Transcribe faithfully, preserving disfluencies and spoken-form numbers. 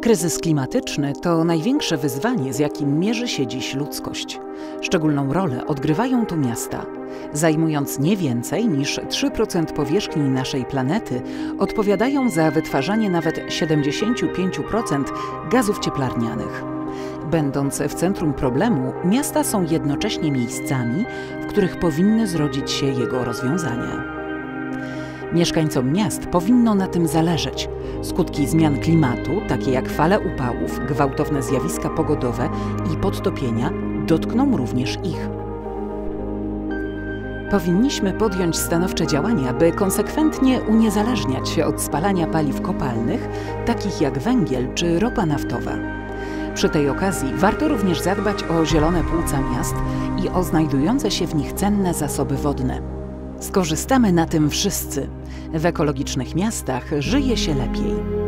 Kryzys klimatyczny to największe wyzwanie, z jakim mierzy się dziś ludzkość. Szczególną rolę odgrywają tu miasta. Zajmując nie więcej niż trzy procent powierzchni naszej planety, odpowiadają za wytwarzanie nawet siedemdziesiąt pięć procent gazów cieplarnianych. Będąc w centrum problemu, miasta są jednocześnie miejscami, w których powinny zrodzić się jego rozwiązania. Mieszkańcom miast powinno na tym zależeć. Skutki zmian klimatu, takie jak fale upałów, gwałtowne zjawiska pogodowe i podtopienia, dotkną również ich. Powinniśmy podjąć stanowcze działania, by konsekwentnie uniezależniać się od spalania paliw kopalnych, takich jak węgiel czy ropa naftowa. Przy tej okazji warto również zadbać o zielone płuca miast i o znajdujące się w nich cenne zasoby wodne. Skorzystamy na tym wszyscy. W ekologicznych miastach żyje się lepiej.